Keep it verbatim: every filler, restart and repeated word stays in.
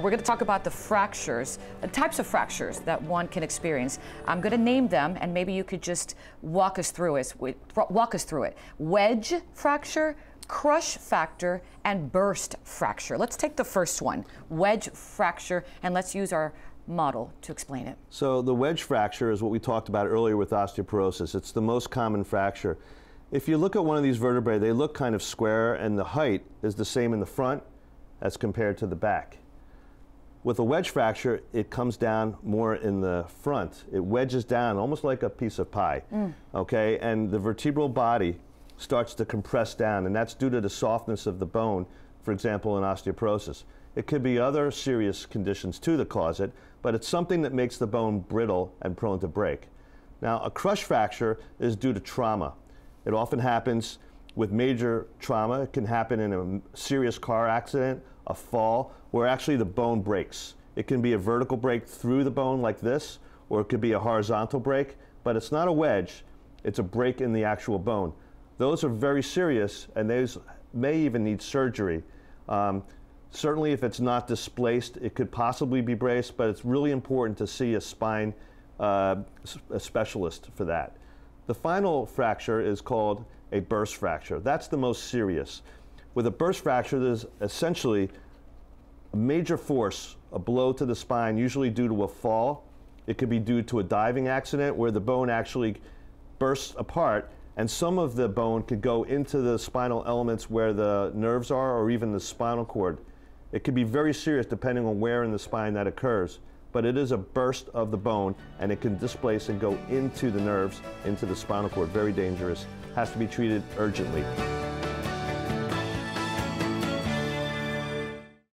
we're going to talk about the fractures, the types of fractures that one can experience. I'm going to name them, and maybe you could just walk us through it. Walk us through it. Wedge fracture, crush fracture, and burst fracture. Let's take the first one, wedge fracture, and let's use our model to explain it. So the wedge fracture is what we talked about earlier with osteoporosis. It's the most common fracture. If you look at one of these vertebrae, they look kind of square, and the height is the same in the front as compared to the back. With a wedge fracture, it comes down more in the front. It wedges down almost like a piece of pie, mm. okay? And the vertebral body starts to compress down, and that's due to the softness of the bone, for example, in osteoporosis. It could be other serious conditions too that cause it, but it's something that makes the bone brittle and prone to break. Now, a crush fracture is due to trauma. It often happens with major trauma. It can happen in a serious car accident, a fall, where actually the bone breaks. It can be a vertical break through the bone like this, or it could be a horizontal break, but it's not a wedge, it's a break in the actual bone. Those are very serious, and those may even need surgery. Um, certainly if it's not displaced, it could possibly be braced, but it's really important to see a spine uh, a specialist for that. The final fracture is called a burst fracture. That's the most serious. With a burst fracture, there's essentially a major force, a blow to the spine, usually due to a fall. It could be due to a diving accident where the bone actually bursts apart, and some of the bone could go into the spinal elements where the nerves are, or even the spinal cord. It could be very serious depending on where in the spine that occurs, but it is a burst of the bone, and it can displace and go into the nerves, into the spinal cord. Very dangerous. Has to be treated urgently.